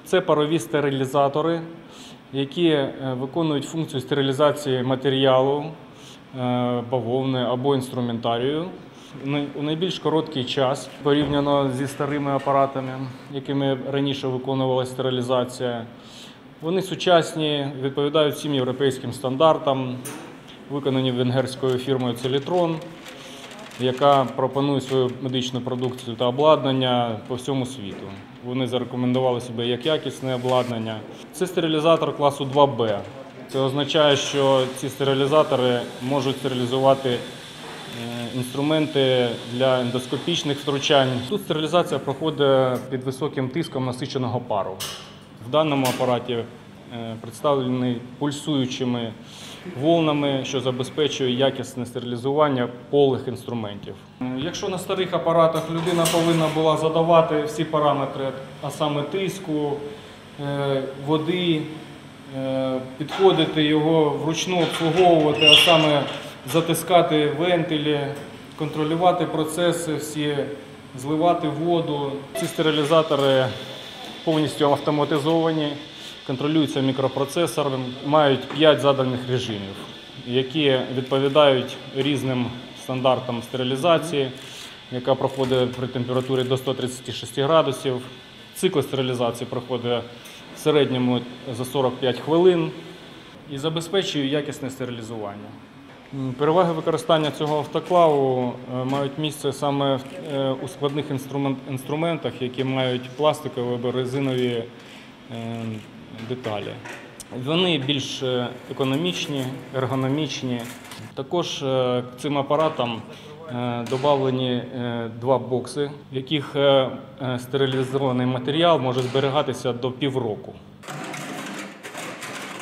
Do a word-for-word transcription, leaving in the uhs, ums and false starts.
Це парові стерилізатори, які виконують функцію стерилізації матеріалу, бавовни або інструментарію у найбільш короткий час порівняно зі старими апаратами, якими раніше виконувалася стерилізація. Вони сучасні, відповідають всім європейським стандартам, виконані венгерською фірмою «Целітрон», яка пропонує свою медичну продукцію та обладнання по всьому світу. Вони зарекомендували себе як якісне обладнання. Це стерилізатор класу два Б. Це означає, що ці стерилізатори можуть стерилізувати інструменти для ендоскопічних втручань. Тут стерилізація проходить під високим тиском насиченого пару. В даному апараті представлений пульсуючими волнами, що забезпечує якісне стерилізування полих інструментів. Якщо на старих апаратах людина повинна була задавати всі параметри, а саме тиску, води, підходити його вручну обслуговувати, а саме затискати вентилі, контролювати процеси всі, зливати воду. Ці стерилізатори повністю автоматизовані, контролюються мікропроцесором, мають п'ять заданих режимів, які відповідають різним стандартам стерилізації, яка проходить при температурі до ста тридцяти шести градусів. Цикл стерилізації проходить в середньому за сорок п'ять хвилин і забезпечує якісне стерилізування. Переваги використання цього автоклаву мають місце саме у складних інструментах, які мають пластикові або резинові деталі. Вони більш економічні, ергономічні. Також цим апаратом додавлені два бокси, в яких стерилізований матеріал може зберігатися до півроку.